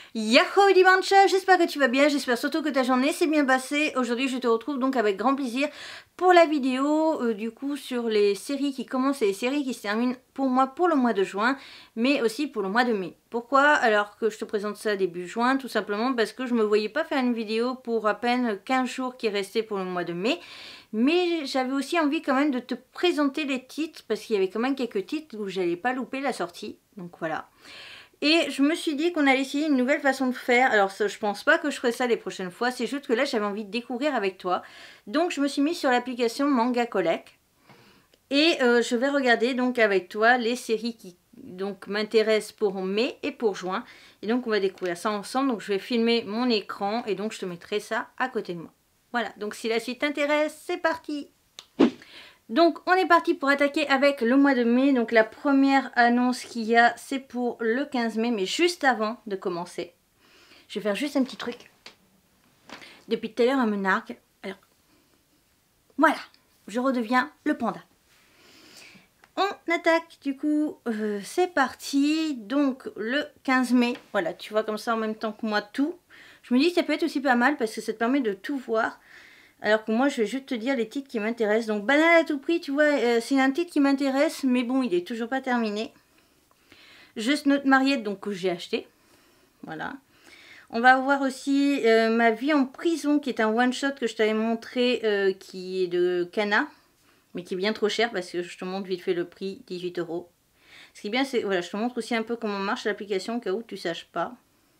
Yahoo dimanche, j'espère que tu vas bien, j'espère surtout que ta journée s'est bien passée. Aujourd'hui je te retrouve donc avec grand plaisir pour la vidéo du coup sur les séries qui commencent et les séries qui se terminent pour moi pour le mois de juin, mais aussi pour le mois de mai. Pourquoi alors que je te présente ça début juin? Tout simplement parce que je me voyais pas faire une vidéo pour à peine 15 jours qui restaient pour le mois de mai. Mais j'avais aussi envie quand même de te présenter les titres parce qu'il y avait quand même quelques titres où j'allais pas louper la sortie. Donc voilà. Et je me suis dit qu'on allait essayer une nouvelle façon de faire. Alors ça, je pense pas que je ferai ça les prochaines fois. C'est juste que là j'avais envie de découvrir avec toi. Donc je me suis mise sur l'application Manga Collect. Et je vais regarder donc avec toi les séries qui donc m'intéressent pour mai et pour juin. Et donc on va découvrir ça ensemble. Donc je vais filmer mon écran et donc je te mettrai ça à côté de moi. Voilà, donc si la suite t'intéresse, c'est parti! Donc on est parti pour attaquer avec le mois de mai. Donc la première annonce qu'il y a, c'est pour le 15 mai. Mais juste avant de commencer, je vais faire juste un petit truc. Depuis tout à l'heure, elle me nargue. Alors, voilà, je redeviens le panda. On attaque du coup, c'est parti. Donc le 15 mai, voilà, tu vois comme ça en même temps que moi tout. Je me dis que ça peut être aussi pas mal parce que ça te permet de tout voir. Alors que moi, je vais juste te dire les titres qui m'intéressent. Donc, Banane à tout prix, tu vois, c'est un titre qui m'intéresse, mais bon, il est toujours pas terminé. Juste Notre Mariette, donc que j'ai acheté. Voilà. On va avoir aussi Ma vie en prison, qui est un one-shot que je t'avais montré, qui est de Kana, mais qui est bien trop cher parce que je te montre vite fait le prix, 18 €. Ce qui est bien, c'est, voilà, je te montre aussi un peu comment marche l'application, au cas où tu ne saches pas.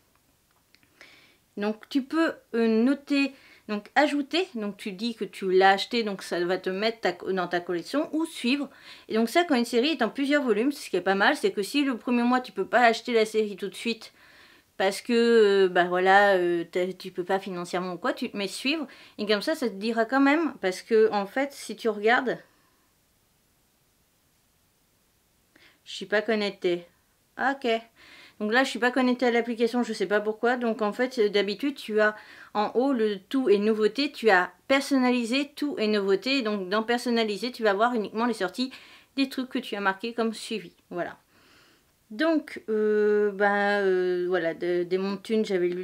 Donc, tu peux noter... Donc ajouter, donc tu dis que tu l'as acheté, donc ça va te mettre dans ta collection, ou suivre. Et donc ça, quand une série est en plusieurs volumes, ce qui est pas mal, c'est que si le premier mois tu peux pas acheter la série tout de suite, parce que bah voilà, tu peux pas financièrement ou quoi, tu te mets suivre, et comme ça te dira quand même, parce que en fait si tu regardes, je suis pas connectée. Ok. Donc là, je suis pas connectée à l'application, je sais pas pourquoi. Donc en fait, d'habitude, tu as en haut le tout et nouveauté, tu as personnalisé tout et nouveauté. Et donc dans personnalisé, tu vas voir uniquement les sorties des trucs que tu as marqués comme suivi. Voilà. Donc, voilà, des Montunes, j'avais lu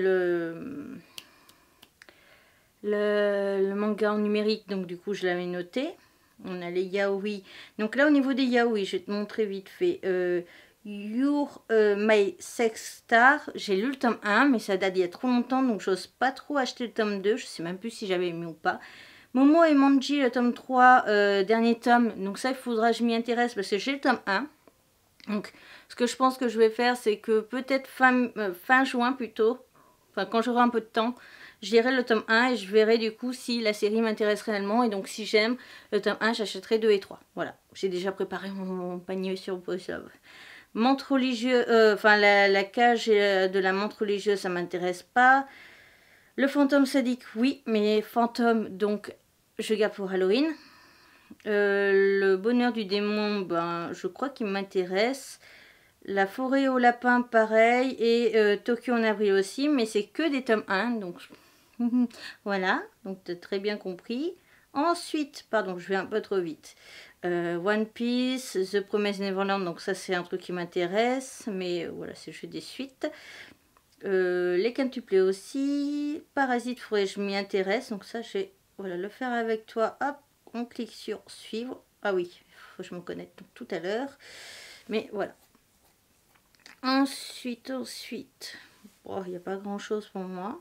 le manga en numérique, donc du coup, je l'avais noté. On a les yaoi. Donc là, au niveau des yaoi, je vais te montrer vite fait. Your My Sex Star, j'ai lu le tome 1, mais ça date d'il y a trop longtemps, donc j'ose pas trop acheter le tome 2, je sais même plus si j'avais aimé ou pas. Momo et Manji, le tome 3, dernier tome, donc ça il faudra que je m'y intéresse parce que j'ai le tome 1. Donc ce que je pense que je vais faire, c'est que peut-être fin juin plutôt, enfin quand j'aurai un peu de temps, je lirai le tome 1 et je verrai du coup si la série m'intéresse réellement. Et donc si j'aime le tome 1, j'achèterai 2 et 3. Voilà, j'ai déjà préparé mon panier sur Montre religieuse, la cage de la montre religieuse, ça m'intéresse pas. Le fantôme sadique, oui, mais fantôme, donc je garde pour Halloween. Le bonheur du démon, ben, je crois qu'il m'intéresse. La forêt au lapin, pareil. Et Tokyo en avril aussi, mais c'est que des tomes 1, donc voilà, donc tu as très bien compris. Ensuite, pardon, je vais un peu trop vite. One Piece, The Promised Neverland, donc ça c'est un truc qui m'intéresse, mais voilà, c'est juste des suites. Les quintuplés aussi. Parasite, je m'y intéresse, donc ça je vais voilà, le faire avec toi. Hop, on clique sur suivre. Ah oui, il faut que je me connecte tout à l'heure. Mais voilà. Ensuite, oh, il n'y a pas grand chose pour moi.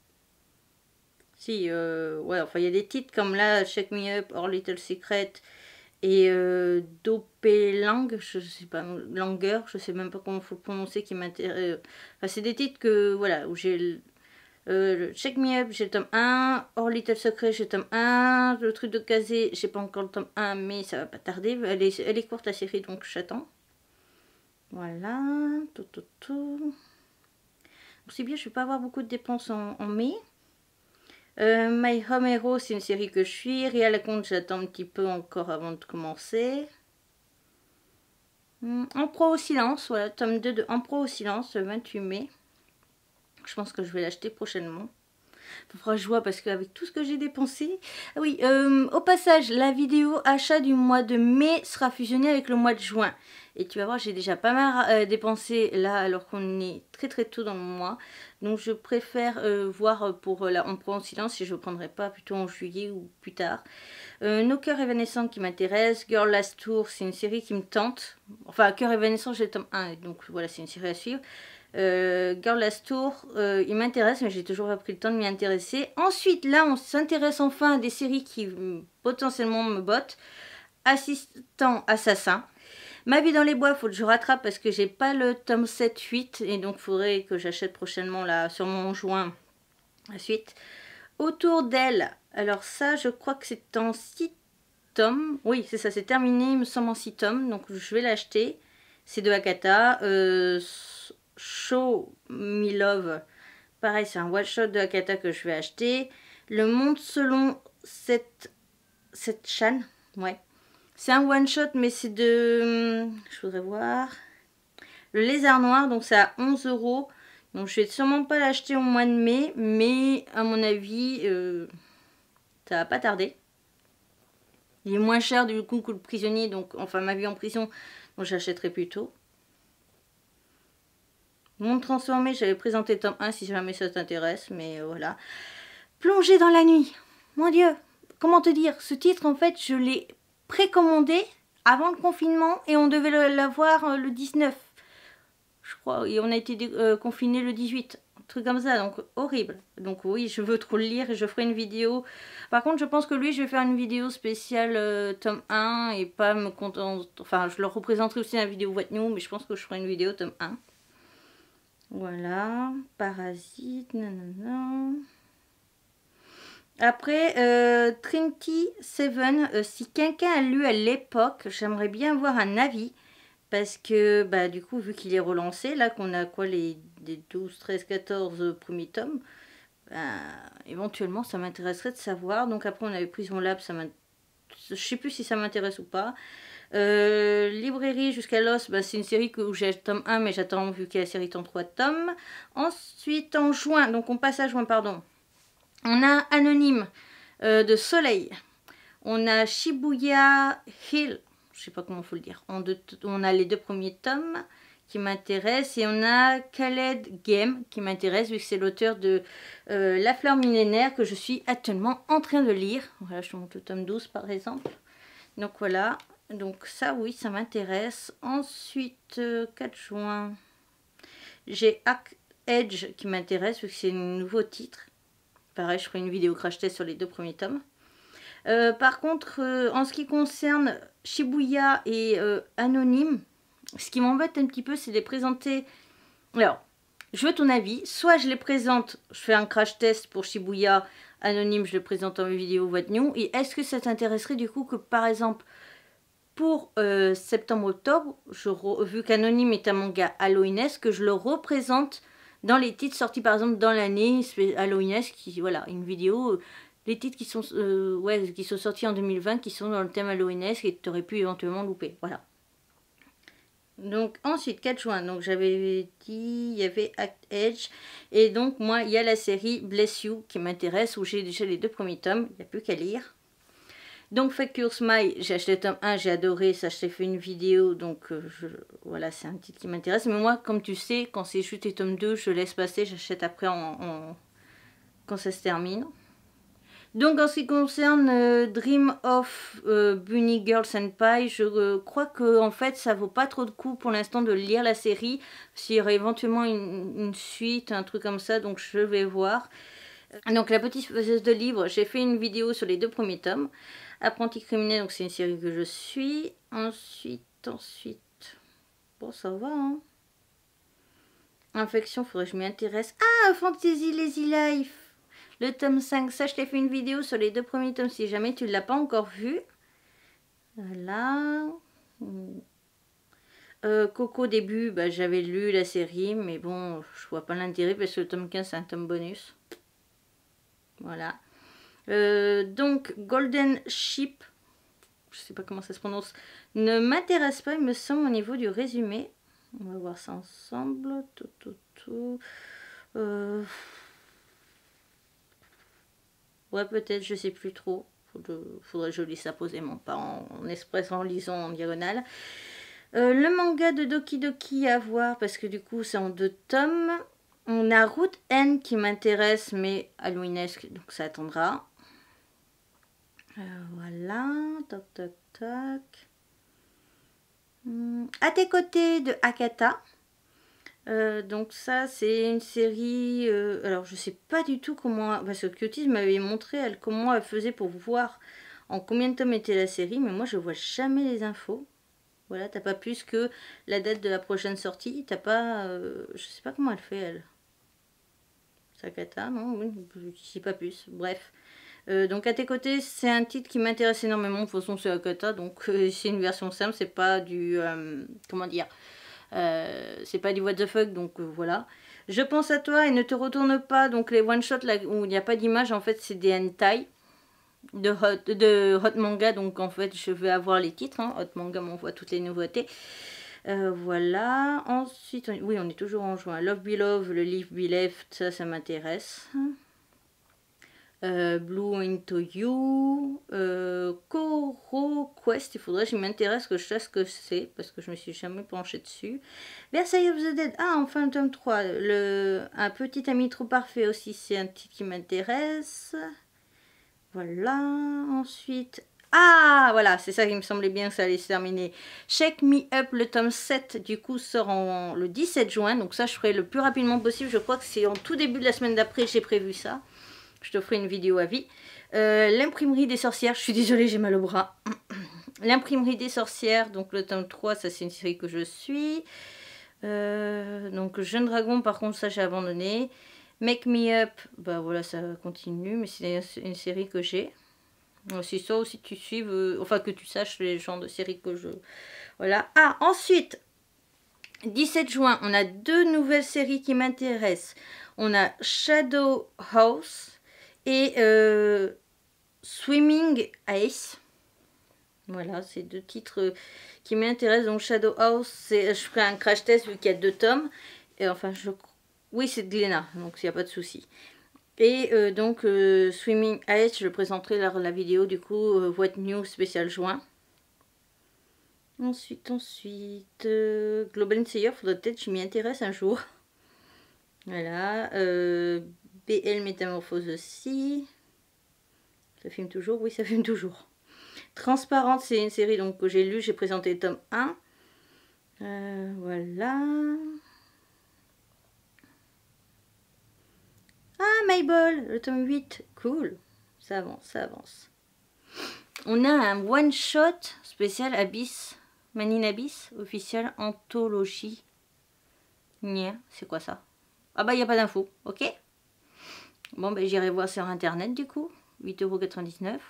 Si, ouais, enfin, il y a des titres comme là, Check Me Up, Or Little Secret et Dopelang, je sais pas, Langer, je sais même pas comment il faut prononcer, qui m'intéresse. Enfin, c'est des titres que, voilà, où j'ai Check Me Up, j'ai le tome 1, Or Little Secret, j'ai le tome 1, le truc de Kazé, j'ai pas encore le tome 1, mais ça va pas tarder, elle est courte la série, donc j'attends. Voilà, tout. C'est bien, je vais pas avoir beaucoup de dépenses en mai. My Home Hero, c'est une série que je suis. Ria la Compte, j'attends un petit peu encore avant de commencer. En pro au silence, voilà, tome 2 de En pro au silence, le 28 mai. Je pense que je vais l'acheter prochainement. Il faudra que je vois parce qu'avec tout ce que j'ai dépensé... Ah oui, au passage, la vidéo achat du mois de mai sera fusionnée avec le mois de juin. Et tu vas voir, j'ai déjà pas mal dépensé là alors qu'on est très tôt dans le mois. Donc je préfère voir pour la Empereur en silence si je ne prendrai pas plutôt en juillet ou plus tard. Nos cœurs évanescents qui m'intéressent. Girl Last Tour, c'est une série qui me tente. Enfin, Cœur évanescent, j'ai le tome 1, donc voilà, c'est une série à suivre. Girl Last Tour, il m'intéresse, mais j'ai toujours pas pris le temps de m'y intéresser. Ensuite, là, on s'intéresse enfin à des séries qui potentiellement me bottent. Assistant assassin. Ma vie dans les bois, faut que je rattrape parce que j'ai pas le tome 7-8 et donc il faudrait que j'achète prochainement là, sûrement en juin, la suite. Autour d'elle, alors ça, je crois que c'est en 6 tomes. Oui, c'est ça, c'est terminé, il me semble en 6 tomes, donc je vais l'acheter. C'est de Akata. Show Me Love, pareil, c'est un one shot de Akata que je vais acheter. Le monde selon cette Chan, ouais. C'est un one shot, mais c'est de... Je voudrais voir. Le lézard noir, donc c'est à 11 €. Donc je vais sûrement pas l'acheter au mois de mai, mais à mon avis, ça va pas tarder. Il est moins cher du coup que le prisonnier, donc enfin ma vie en prison, donc j'achèterai plus tôt. Monde transformé, j'avais présenté le tome 1 si jamais ça t'intéresse, mais voilà. Plongée dans la nuit. Mon Dieu, comment te dire, ce titre en fait je l'ai précommandé avant le confinement et on devait l'avoir le 19. Je crois, et on a été confinés le 18. Un truc comme ça, donc horrible. Donc oui, je veux trop le lire et je ferai une vidéo. Par contre, je pense que lui, je vais faire une vidéo spéciale tome 1 et pas me contenter. Enfin, je le représenterai aussi dans la vidéo What New, mais je pense que je ferai une vidéo tome 1. Voilà, Parasite, nanana. Après, Trinity Seven, si quelqu'un a lu à l'époque, j'aimerais bien avoir un avis. Parce que, bah, du coup, vu qu'il est relancé, là qu'on a quoi, les 12, 13, 14 premiers tomes, bah, éventuellement, ça m'intéresserait de savoir. Donc après, on avait Prison Lab, je sais plus si ça m'intéresse ou pas. Librairie jusqu'à l'os, bah, c'est une série où j'ai le tome 1, mais j'attends vu qu'il y a la série en 3 tomes. Ensuite, en juin, donc on passe à juin, pardon. On a Anonyme de Soleil. On a Shibuya Hill, je sais pas comment il faut le dire. On a les 2 premiers tomes qui m'intéressent et on a Khaled Game qui m'intéresse vu que c'est l'auteur de La Fleur Millénaire que je suis actuellement en train de lire. Voilà, je te montre le tome 12 par exemple. Donc voilà, donc ça oui, ça m'intéresse. Ensuite, 4 juin, j'ai Hack Edge qui m'intéresse vu que c'est un nouveau titre. Pareil, je ferai une vidéo crash test sur les 2 premiers tomes. Par contre, en ce qui concerne Shibuya et Anonyme, ce qui m'embête un petit peu, c'est de les présenter. Alors, je veux ton avis. Soit je les présente, je fais un crash test pour Shibuya, Anonyme, je le présente en vidéo What New. Et est-ce que ça t'intéresserait du coup que par exemple, pour septembre-octobre, vu qu'Anonyme est un manga Halloweenesque, que je le représente dans les titres sortis par exemple dans l'année Halloweenesque, qui voilà, une vidéo, les titres qui sont qui sont sortis en 2020, qui sont dans le thème Halloweenesque et que tu aurais pu éventuellement louper, voilà. Donc ensuite 4 juin, donc j'avais dit il y avait Act Edge et donc moi il y a la série Bless You qui m'intéresse où j'ai déjà les 2 premiers tomes, il n'y a plus qu'à lire. Donc Fake Your Smile, j'ai acheté le tome 1, j'ai adoré, ça je t'ai fait une vidéo, donc voilà, c'est un titre qui m'intéresse. Mais moi, comme tu sais, quand c'est juste les tomes 2, je laisse passer, j'achète après quand ça se termine. Donc en ce qui concerne Dream of Bunny Girl Senpai, je crois que en fait ça vaut pas trop de coup pour l'instant de lire la série. S'il y aurait éventuellement une suite, un truc comme ça, donc je vais voir. Donc La Petite Faiseuse de Livres, j'ai fait une vidéo sur les 2 premiers tomes. Apprenti criminel, donc c'est une série que je suis. Ensuite, bon ça va hein. Infection, faudrait que je m'y intéresse. Ah, Fantasy Lazy Life, le tome 5, ça je t'ai fait une vidéo sur les 2 premiers tomes si jamais tu ne l'as pas encore vu. Voilà. Coco au début, bah, j'avais lu la série, mais bon, je vois pas l'intérêt parce que le tome 15 c'est un tome bonus. Voilà. Donc Golden Ship, je sais pas comment ça se prononce, ne m'intéresse pas, il me semble, au niveau du résumé. On va voir ça ensemble. Ouais, peut-être, je sais plus trop. Faudrait que je lise ça posément, pas en express, en lisant en diagonale. Le manga de Doki Doki à voir, parce que du coup, c'est en 2 tomes. On a Route N qui m'intéresse, mais halloweenesque, donc ça attendra. Voilà, toc toc toc. À tes côtés de Akata. Donc ça c'est une série, alors je sais pas du tout comment, parce que Cuties m'avait montré comment elle faisait pour voir en combien de tomes était la série, mais moi je vois jamais les infos. Voilà, t'as pas plus que la date de la prochaine sortie, t'as pas, je sais pas comment elle fait elle. Sakata, non, oui, je sais pas plus, bref. Donc à tes côtés, c'est un titre qui m'intéresse énormément, de toute façon c'est Akata, donc c'est une version simple, c'est pas du, comment dire, c'est pas du what the fuck, donc voilà. Je pense à toi et ne te retourne pas, donc les one shot là où il n'y a pas d'image, en fait c'est des hentai de hot manga, donc en fait je vais avoir les titres, hein. Hot manga m'envoie toutes les nouveautés. Voilà, ensuite, oui on est toujours en juin. Love Be Love, le Live Be Left, ça m'intéresse. Blue Into You, Koro Quest, il faudrait que je m'intéresse, que je sache ce que c'est, parce que je me suis jamais penchée dessus. Versailles of the Dead, ah enfin le tome 3, un petit ami trop parfait aussi, c'est un titre qui m'intéresse. Voilà, ensuite, ah voilà, c'est ça qui me semblait bien que ça allait se terminer. Shake Me Up, le tome 7, du coup sort le 17 juin, donc ça je ferai le plus rapidement possible, je crois que c'est en tout début de la semaine d'après, j'ai prévu ça. Je te ferai une vidéo à vie. L'imprimerie des sorcières, je suis désolée, j'ai mal au bras. L'imprimerie des sorcières, donc le tome 3, ça c'est une série que je suis. Donc Jeune Dragon, par contre, ça j'ai abandonné. Make Me Up, bah voilà, ça continue, mais c'est une série que j'ai. C'est ça aussi, tu suives, enfin que tu saches les genres de séries que je... Voilà. Ah, ensuite, 17 juin, on a 2 nouvelles séries qui m'intéressent. On a Shadow House et Swimming Ace. Voilà, c'est 2 titres qui m'intéressent. Donc Shadow House, je ferai un crash test vu qu'il y a 2 tomes. Et enfin, oui, c'est de Glénat, donc il n'y a pas de souci. Et donc Swimming Ace, je présenterai la vidéo du coup What New spécial juin. Ensuite, Global Slayer, faudrait peut-être que je m'y intéresse un jour. Voilà, BL Métamorphose aussi. Ça filme toujours? Oui, ça filme toujours. Transparente, c'est une série donc, que j'ai lu, j'ai présenté le tome 1. Voilà. Ah, Mabel, le tome 8. Cool. Ça avance, ça avance. On a un one-shot spécial Abyss. Manine Abyss, officiel anthologie. Nia, c'est quoi ça? Ah bah, il n'y a pas d'infos, ok. Bon, ben j'irai voir sur internet du coup. 8,99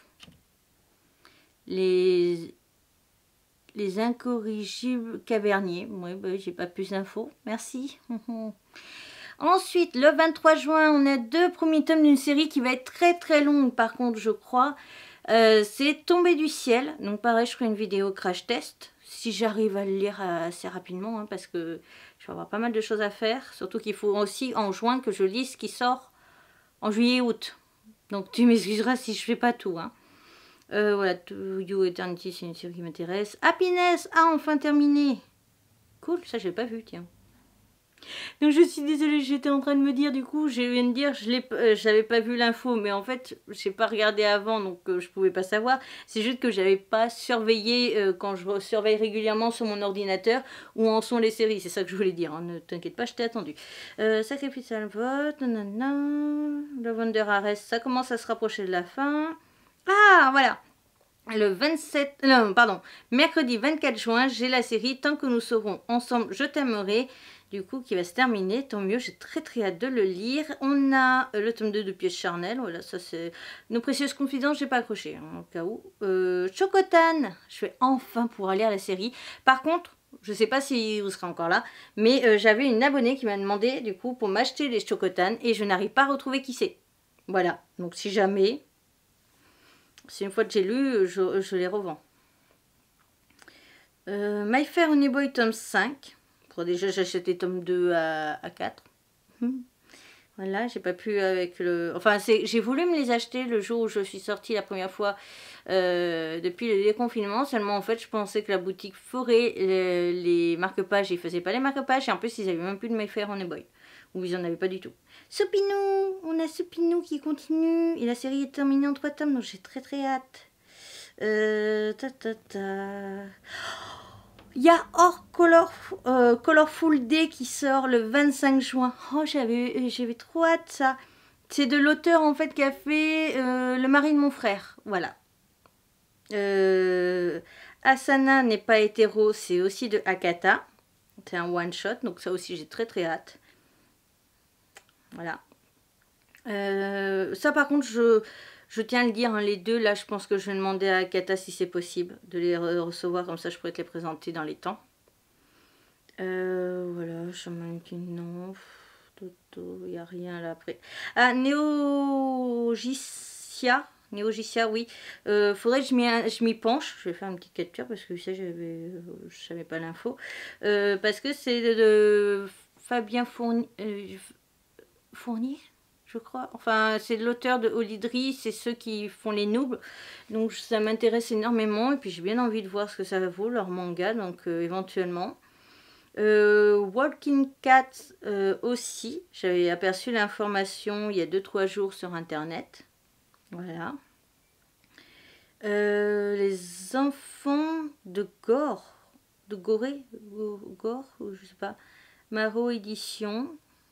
€. Les incorrigibles caverniers. Oui, ben, j'ai pas plus d'infos. Merci. Ensuite, le 23 juin, on a 2 premiers tomes d'une série qui va être très très longue par contre, je crois. C'est Tombé du ciel. Donc pareil, je ferai une vidéo crash test. Si j'arrive à le lire assez rapidement, hein, parce que je vais avoir pas mal de choses à faire. Surtout qu'il faut aussi en juin que je lise ce qui sort en juillet-août. Donc tu m'excuseras si je fais pas tout. Hein. Voilà, To You Eternity, c'est une série qui m'intéresse. Happiness, ah enfin terminé. Cool, ça j'ai pas vu, tiens. Donc je suis désolée, j'étais en train de me dire, du coup, je viens de dire, j'avais pas vu l'info, mais en fait, j'ai pas regardé avant, donc je pouvais pas savoir. C'est juste que j'avais pas surveillé, quand je surveille régulièrement sur mon ordinateur, où en sont les séries, c'est ça que je voulais dire, hein. Ne t'inquiète pas, je t'ai attendu. Sacrificial Vote, nanana, Lavender Arrest, ça commence à se rapprocher de la fin. Ah, voilà. Le 27, non, pardon, mercredi 24 juin, j'ai la série Tant que nous serons ensemble, je t'aimerai, du coup, qui va se terminer. Tant mieux, j'ai très très hâte de le lire. On a le tome 2 de Piège charnel, voilà, ça c'est Nos précieuses confidences, j'ai pas accroché, hein, au cas où. Chocotan, je vais enfin pouvoir lire la série. Par contre, je sais pas si vous serez encore là, mais j'avais une abonnée qui m'a demandé, du coup, pour m'acheter les Chocotan, et je n'arrive pas à retrouver qui c'est. Voilà, donc si jamais... Si une fois que j'ai lu, je les revends. My Fair Honey Boy tome 5. Déjà, j'achète les tomes 2 à 4. Voilà, j'ai pas pu avec le... Enfin, j'ai voulu me les acheter le jour où je suis sortie la première fois depuis le déconfinement. Seulement, en fait, je pensais que la boutique ferait les marque-pages. Ils faisaient pas les marque-pages. Et en plus, ils avaient même plus de Mayfair en Boy. Ou ils en avaient pas du tout. Sopinou! On a Sopinou qui continue. Et la série est terminée en 3 tomes, donc j'ai très très hâte. Il y a Colorful Day qui sort le 25 juin. Oh, j'avais trop hâte ça. C'est de l'auteur en fait qui a fait Le mari de mon frère. Voilà. Asana n'est pas hétéro, c'est aussi de Akata. C'est un one shot, donc ça aussi j'ai très très hâte. Voilà. Ça par contre je tiens à le dire, hein, les deux là je pense que je vais demander à Akata si c'est possible de les recevoir, comme ça je pourrais te les présenter dans les temps. Voilà, Shaman King, non. Toto, il n'y a rien là après. Ah, Néogicia, oui. Faudrait que je m'y penche. Je vais faire une petite capture parce que ça, je savais pas l'info. Parce que c'est de Fabien Fournier, je crois. Enfin, c'est l'auteur de Olydri, c'est ceux qui font les Noobles. Donc ça m'intéresse énormément. Et puis j'ai bien envie de voir ce que ça vaut, leur manga, donc éventuellement. Walking Cat aussi, j'avais aperçu l'information il y a 2-3 jours sur internet. Voilà. Les enfants de Gore, de Gorée, Gore, ou je sais pas. Maro édition.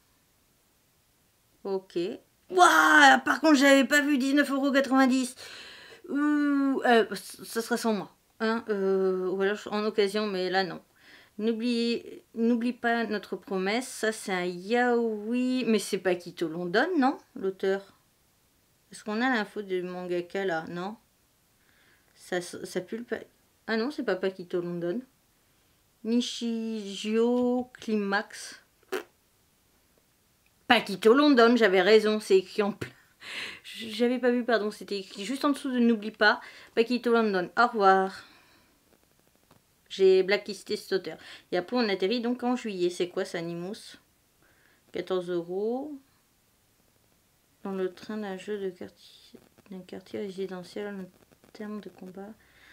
Ok. Waouh, par contre, j'avais pas vu 19,90 €. Ça sera sans moi. Hein, ou alors en occasion, mais là non. N'oublie pas notre promesse. Ça, c'est un yaoi. Mais c'est pas Quito London, non, l'auteur? Est-ce qu'on a l'info du mangaka, là? Non. Ça pue le... Ah non, c'est pas Paquito London. Nishijio Climax. Paquito London, j'avais raison. C'est écrit en plein. J'avais pas vu, pardon. C'était écrit juste en dessous de N'oublie pas. Paquito London. Au revoir. J'ai blacklisté cet auteur. Et après, on atterrit donc en juillet. C'est quoi ça, Animus? 14 €. Dans le train d'un jeu de quartier, d'un quartier résidentiel en termes de combat.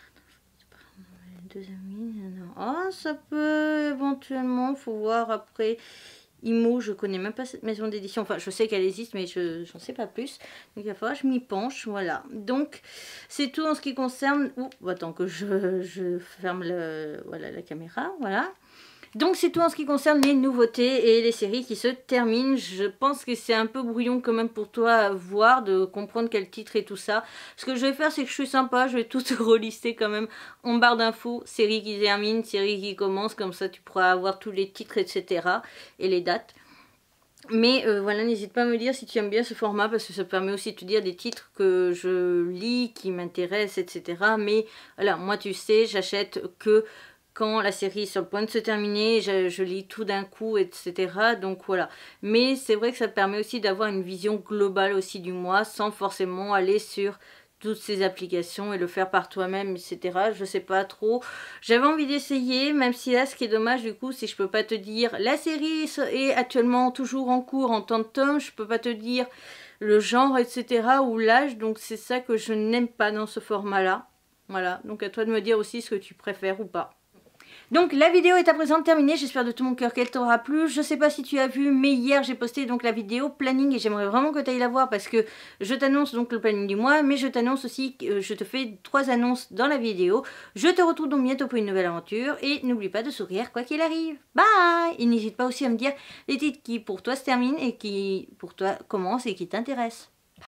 2 amis. Ah, ça peut éventuellement. Faut voir après. Imo, je connais même pas cette maison d'édition. Enfin, je sais qu'elle existe, mais je n'en sais pas plus. Donc, il va falloir que je m'y penche. Voilà. Donc, c'est tout en ce qui concerne... attends que je ferme voilà, la caméra. Voilà. Donc, c'est tout en ce qui concerne les nouveautés et les séries qui se terminent. Je pense que c'est un peu brouillon quand même pour toi à voir, de comprendre quel titre et tout ça. Ce que je vais faire, c'est que je suis sympa. Je vais tout te relister quand même en barre d'infos. Série qui termine, série qui commence. Comme ça, tu pourras avoir tous les titres, etc. et les dates. Mais voilà, n'hésite pas à me dire si tu aimes bien ce format, parce que ça permet aussi de te dire des titres que je lis, qui m'intéressent, etc. Mais voilà, moi tu sais, j'achète que quand la série est sur le point de se terminer, je lis tout d'un coup, etc. Donc voilà. Mais c'est vrai que ça permet aussi d'avoir une vision globale aussi du mois, sans forcément aller sur toutes ces applications et le faire par toi-même, etc. Je sais pas trop. J'avais envie d'essayer, même si là, ce qui est dommage du coup, c'est que je peux pas te dire la série est actuellement toujours en cours en tant de tomes, je peux pas te dire le genre, etc. ou l'âge, donc c'est ça que je n'aime pas dans ce format-là. Voilà, donc à toi de me dire aussi ce que tu préfères ou pas. Donc la vidéo est à présent terminée, j'espère de tout mon cœur qu'elle t'aura plu. Je sais pas si tu as vu, mais hier j'ai posté donc la vidéo planning et j'aimerais vraiment que tu ailles la voir parce que je t'annonce donc le planning du mois, mais je t'annonce aussi que je te fais 3 annonces dans la vidéo. Je te retrouve donc bientôt pour une nouvelle aventure et n'oublie pas de sourire quoi qu'il arrive. Bye! Et n'hésite pas aussi à me dire les titres qui pour toi se terminent et qui pour toi commencent et qui t'intéressent.